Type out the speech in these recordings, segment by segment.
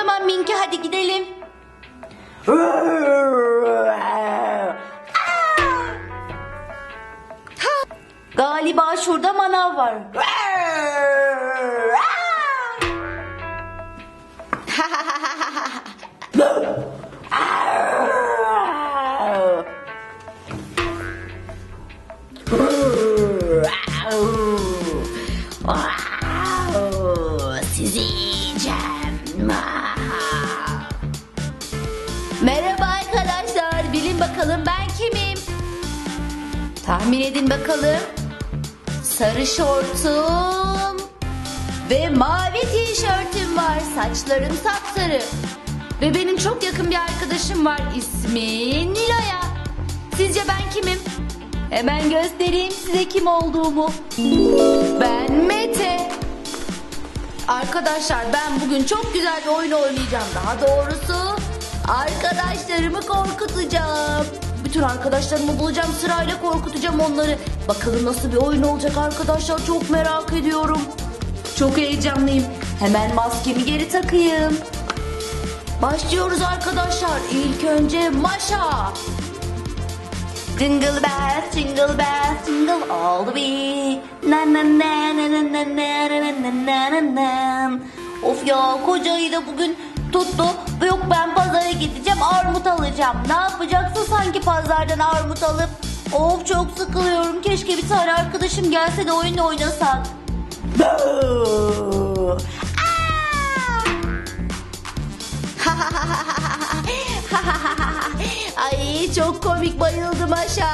zaman Minki hadi gidelim. Galiba şurada manav var. Sizi yiyeceğim. Merhaba arkadaşlar, bilin bakalım ben kimim? Tahmin edin bakalım. Sarı şortum ve mavi tişörtüm var. Saçlarım sapsarı. Ve benim çok yakın bir arkadaşım var. İsmi Nilo'ya. Sizce ben kimim? Hemen göstereyim size kim olduğumu. Ben Mete. Arkadaşlar ben bugün çok güzel bir oyun oynayacağım. Daha doğrusu arkadaşlarımı korkutacağım. Bütün arkadaşlarımı bulacağım, sırayla korkutacağım onları. Bakalım nasıl bir oyun olacak arkadaşlar, çok merak ediyorum. Çok heyecanlıyım. Hemen maskemi geri takayım. Başlıyoruz arkadaşlar. İlk önce Maşa. Jingle bells, jingle bells, jingle all the way. Na na na na na na na na na na na. Of ya, koca ayı da bugün tuttu. Yok, ben pazara gideceğim, armut alacağım. Ne yapacaksın sanki pazardan armut alıp? Of, çok sıkılıyorum. Keşke bir tane arkadaşım gelse de oyun oynasak. Ay çok komik, bayıldım aşağı.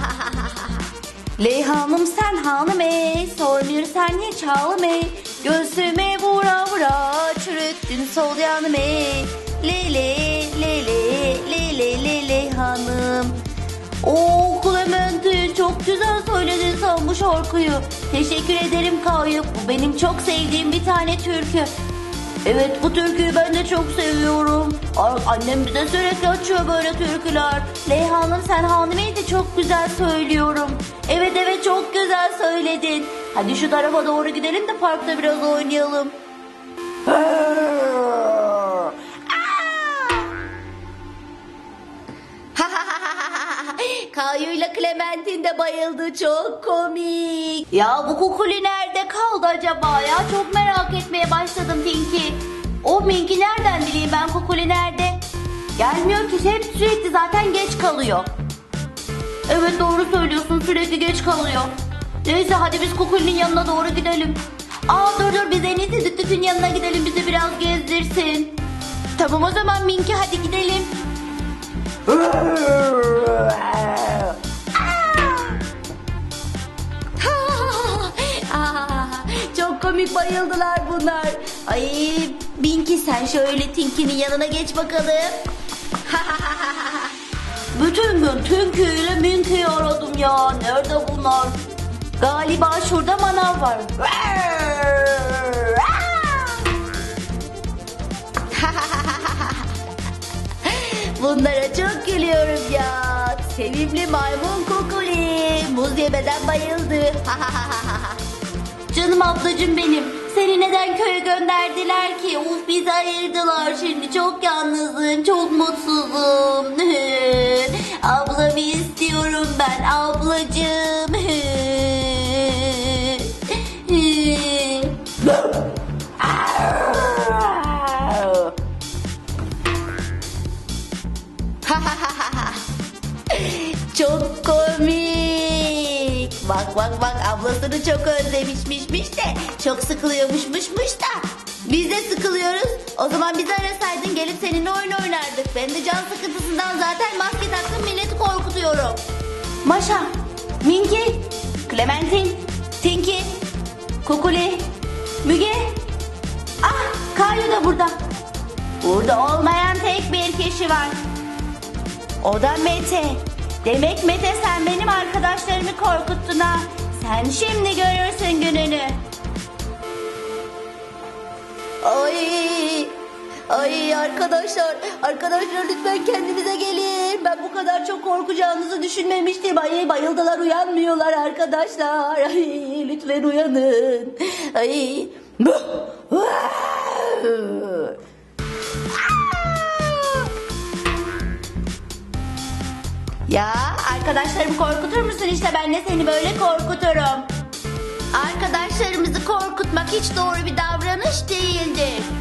Leyhanım sen hanım ey, sormuyor sen hiç halım ey. Göğsüme vura vura, çürüttün sol yanım ey. Le le le le le le le Leyhanım. Oo Clementine, çok güzel söyledin sen bu şarkıyı. Teşekkür ederim Kayyum, bu benim çok sevdiğim bir tane türkü. Evet, bu türküyü ben de çok seviyorum. Annem bize sürekli açıyor böyle türküler. Leyhanım sen hanımeydi de çok güzel söylüyorum. Evet evet, çok güzel söyledin. Hadi şu tarafa doğru gidelim de parkta biraz oynayalım. Kayu ile Clementine de bayıldı, çok komik. Ya bu Kukuli nerede kaldı acaba ya? Çok merak etmeye başladım Tinky. O Minky nereden bileyim ben Kukuli nerede? Gelmiyor ki, hep sürekli zaten geç kalıyor. Evet doğru söylüyorsun, sürekli geç kalıyor. Neyse hadi biz Kukuli'nin yanına doğru gidelim. Dur biz en iyisi Düttüt'ün yanına gidelim, bizi biraz gezdirsin. Tamam o zaman Minky hadi gidelim. Çok komik, bayıldılar bunlar. Ay Binky, sen şöyle Tinky'nin yanına geç bakalım. Bütün gün Tinky ile Minky'yi aradım ya. Nerede bunlar? Galiba şurada manav var. Bunlara çok gülüyorum ya. Sevimli maymun Kukuli. Muz yemeden bayıldı. Canım ablacığım benim. Seni neden köye gönderdiler ki? Uf, bizi ayırdılar şimdi. Çok yalnızım, çok mutsuzum. Ablamı istiyorum ben, ablacığım. Çok komik. Bak ablasını çok özlemişmiş de çok sıkılıyormuşmuş da. Biz de sıkılıyoruz. O zaman bizi arasaydın gelip seninle oyun oynardık. Ben de can sıkıntısından zaten maske taktım, milleti korkutuyorum. Maşa, Minky, Clementine, Tinky, Kukuli, Müge. Kayu da burada. Burada olmayan tek bir kişi var. O da Mete. Demek Mete, sen benim arkadaşlarımı korkuttun ha. Sen şimdi görürsün gününü. Ay arkadaşlar lütfen kendinize gelin. Ben bu kadar çok korkacağınızı düşünmemiştim. Ay bayıldılar, uyanmıyorlar arkadaşlar. Ay lütfen uyanın. Ay. Ya arkadaşlarımı korkutur musun? İşte ben de seni böyle korkuturum. Arkadaşlarımızı korkutmak hiç doğru bir davranış değildir.